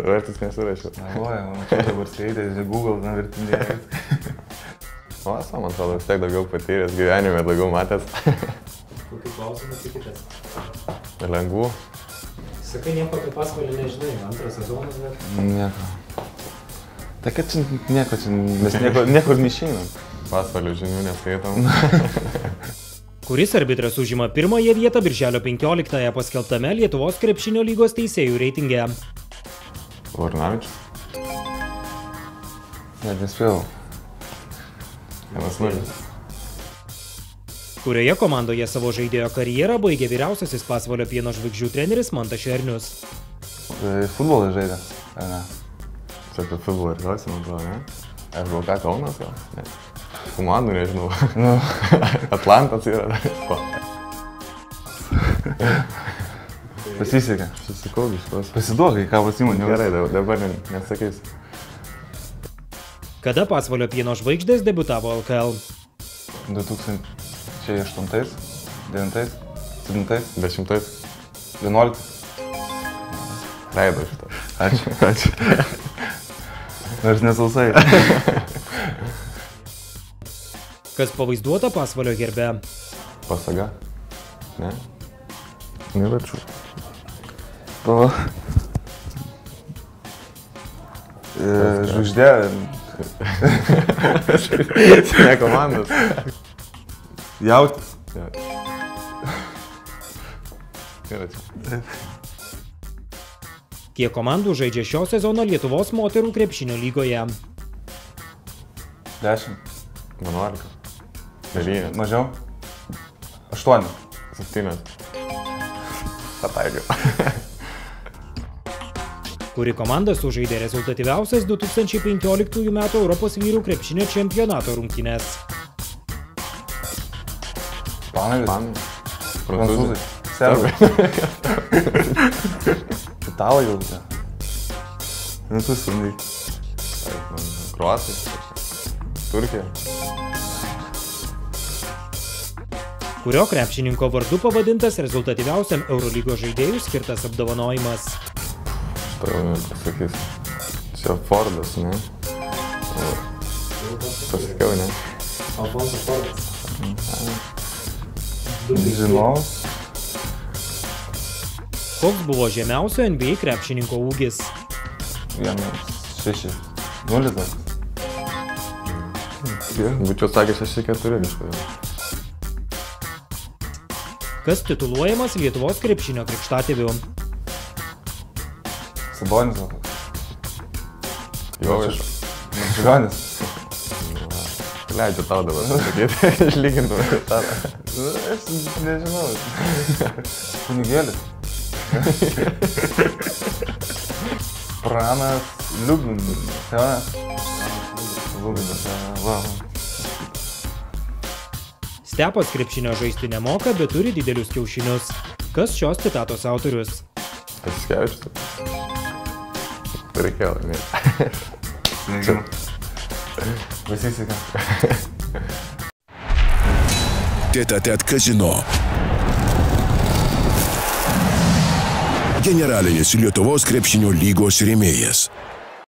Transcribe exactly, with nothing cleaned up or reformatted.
Vertis nesurašiau. Galvoju, man čia dabar skaitė, Google, na, vertindėjai. O, esu, man atrodo, vis tiek daugiau patyręs gyvenime, daugiau matęs. Kokių klausimų tikitės? Lengvų. Sakai, nieko apie Pasvalį nežinai, antras sezonas, bet... Nieko. Tai kad čia nieko, čia mes nieko, niekur neišeinam. Pasvalio žinių neskaitom. Kuris arbitras užima pirmąją vietą birželio penkioliktąją paskelbtame Lietuvos krepšinio lygos teisėjų reitinge? Varnavičius. Net nespėjau. Vienas nulis. Kurioje komandoje savo žaidėjo karjerą baigė vyriausiasis Pasvalio Pieno žvaigždžių treneris Mantas Šernius? Futbolą žaidė, ar ne? Čia apie futbolą ir klausimą, atrodo, ne? Aš buvau ką Kaunas gal? Ne. Komandų nežinau. Nu. Atlantas yra. Pasisekė. Susikau biškos. Pasiduokai, ką pasimoniau. Gerai, dabar nesakys. Kada Pasvalio Pieno žvaigždės debiutavo L K L? du tūkstančiai aštuntais, devintais, septintais, Dešimtais. vienuoliktais. Leido šitą. Ačiū. Ačiū. Nors nesausai. Kas pavaizduota Pasvalio herbe? Pasaga. Ne? Neračiau. Pava. Žvaigždė. Ne komandos. Jautis. Neračiau. Kiek komandų žaidžia šio sezono Lietuvos moterų krepšinio lygoje? Dešimt. Vienuolika. Devynis. Mažiau. Aštuoni. Septynis. Pataikiau. Kuri komanda sužaidė rezultatyviausias du tūkstančiai penkioliktųjų metų Europos vyrų krepšinio čempionato rungtynes? Panavis. Panai. Prancūzai. Serbai. Italai jau. Nu, tu sunai. Kroatai. Turkija. Kurio krepšininko vardu pavadintas rezultatyviausiam Eurolygos žaidėjų skirtas apdovanojimas? Šitą jau nepasakys. Čia Fordas, ne? Pasakiau, ne? Alfonsas Fordas. Žinau. Koks buvo žemiausio N B A krepšininko ūgis? Vienas. Šeši. Nulis dar. Būčiau sakęs šeši keturi kažkodėl. Kas tituluojamas Lietuvos krepšinio krikštatėviu? Sabonis. Jovišas. Marčiulionis. Leidžiu tau dabar pasakyti, išlygintume tą. Aš nežinau. Kunigėlis. Pranas Liublinas. Liublinas. Va. Stepas krepšinio žaisti nemoka, bet turi didelius kiaušinius. Kas šios citatos autorius? Pasiskevičius. Reikėjo laimėti. Nežinau. Pasisekė. Tête-à-tête Casino. Generalinis Lietuvos krepšinio lygos rėmėjas.